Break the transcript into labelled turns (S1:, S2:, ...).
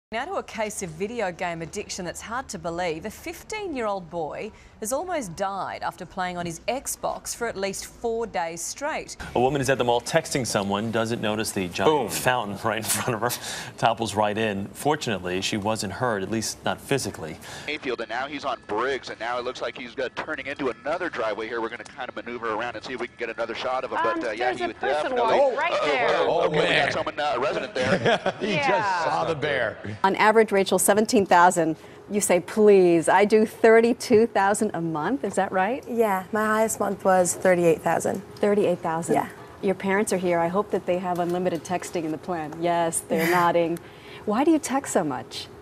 S1: Now to a case of video game addiction that's hard to believe. A 15-year-old boy has almost died after playing on his Xbox for at least 4 days straight.
S2: A woman is at the mall texting someone, doesn't notice the giant fountain right in front of her, topples right in. Fortunately, she wasn't hurt, at least not physically.
S3: Mayfield, and now he's on Briggs, and now it looks like he's turning into another driveway here. We're going to kind of maneuver around and see if we can get another shot of him. But yeah, he would definitely.
S4: Right there.
S3: Okay, we got someone, a resident there.
S5: He just saw the bear.
S4: On average, Rachel, 17,000. You say, please. I do 32,000 a month. Is that right?
S6: Yeah, my highest month was 38,000.
S4: 38,000.
S6: Yeah.
S4: Your parents are here. I hope that they have unlimited texting in the plan. Yes, they're nodding. Why do you text so much?